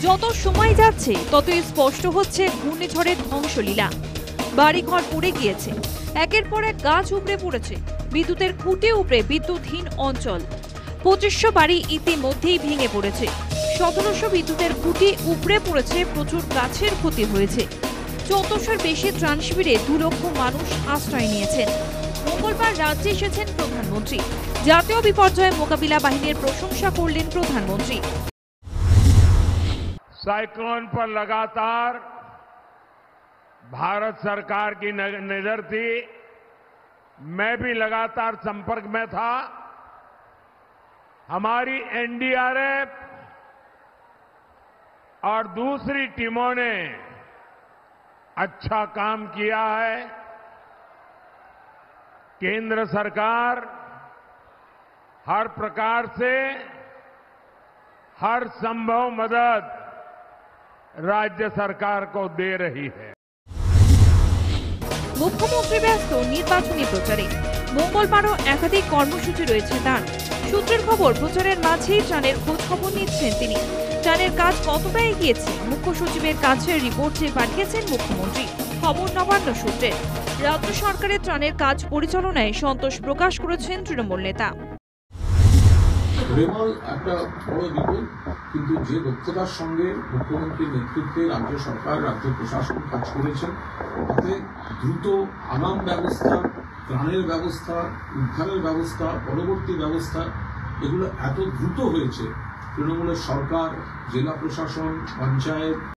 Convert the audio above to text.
যত সময় যাচ্ছে ততই স্পষ্ট হচ্ছে ঘূর্ণিঝড়ের ধ্বংসলীলা। বাড়িঘর পড়ে গিয়েছে, একের পর এক গাছ উপড়ে পড়েছে, বিদ্যুতের খুঁটে উপড়ে বিদ্যুৎহীন অঞ্চল। 2500 বাড়ি ইতিমধ্যেই ভেঙে পড়েছে, 1700 বিদ্যুতের খুঁটি উপড়ে পড়েছে, প্রচুর গাছের ক্ষতি হয়েছে। 1400-এর বেশি ত্রাণ শিবিরে 2 লক্ষ মানুষ আশ্রয় নিয়েছেন। মঙ্গলবার রাজ্যে এসেছেন প্রধানমন্ত্রী। জাতীয় বিপর্যয় মোকাবিলা বাহিনীর প্রশংসা করলেন প্রধানমন্ত্রী। साइक्लोन पर लगातार भारत सरकार की नजर थी। मैं भी लगातार संपर्क में था। हमारी एनडीआरएफ और दूसरी टीमों ने अच्छा काम किया है। केंद्र सरकार हर प्रकार से हर संभव मदद राज्य सरकार को दे रही है। মুখ্যমন্ত্রী ব্যস্ত নির্বাচনী প্রচারে। মঙ্গলবারও একাধিক কর্মসূচি রয়েছে তার। সূত্রের খবর, প্রচারের মাঝেই ত্রাণের খোঁজ খবর নিচ্ছেন তিনি। ত্রাণের কাজ কতটা এগিয়েছে মুখ্য সচিবের কাছে রিপোর্ট চেয়ে পাঠিয়েছেন মুখ্যমন্ত্রী। খবর নবান্ন সূত্রে। রাজ্য সরকারের ত্রাণের কাজ পরিচালনায় সন্তোষ প্রকাশ করেছেন তৃণমূল নেতা। বেমল একটা বড় বিপদ, কিন্তু যে দক্ষতার সঙ্গে মুখ্যমন্ত্রীর নেতৃত্বে রাজ্য সরকার, রাজ্য প্রশাসন কাজ করেছেন, তাতে দ্রুত আগাম ব্যবস্থা, ত্রাণের ব্যবস্থা, উদ্ধারের ব্যবস্থা, পরবর্তী ব্যবস্থা, এগুলো এত দ্রুত হয়েছে। তৃণমূলের সরকার, জেলা প্রশাসন, পঞ্চায়েত